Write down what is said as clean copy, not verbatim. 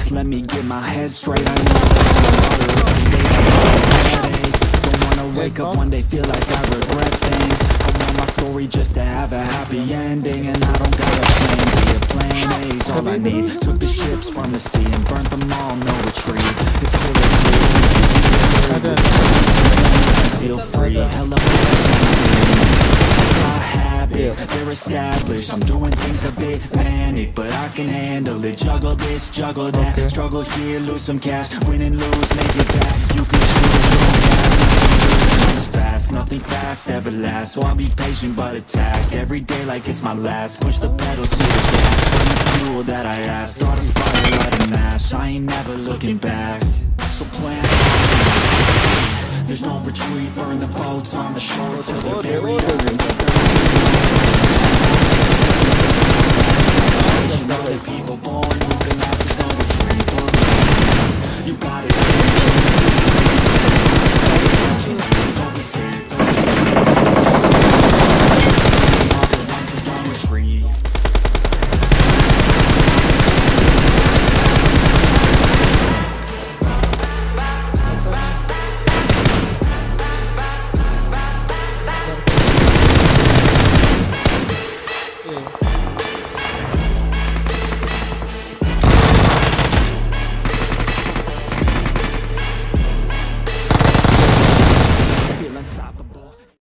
let me get my head straight. I need don't wanna wake up one day, feel like I regret things. I want my story just to have a happy ending. And I don't got a plan B, a plan A's all I need. Took the ships from the sea and burnt them all, no retreat. It's feel free, hello, my habits, they're established. I'm doing things a bit manic, but I can handle it. Juggle this, juggle that, struggle here, lose some cash, win and lose, make it back. You can choose your own path, fast, nothing fast ever lasts. So I'll be patient but attack every day like it's my last. Push the pedal to the gas, burn the fuel that I have. Start a fire, light a match, I ain't never looking back. So plan, there's no retreat, burn the boats on the shore till they're buried.